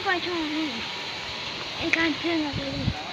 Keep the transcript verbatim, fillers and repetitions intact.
กว่าช่องนี่ไอ้การเชื่อมอะไร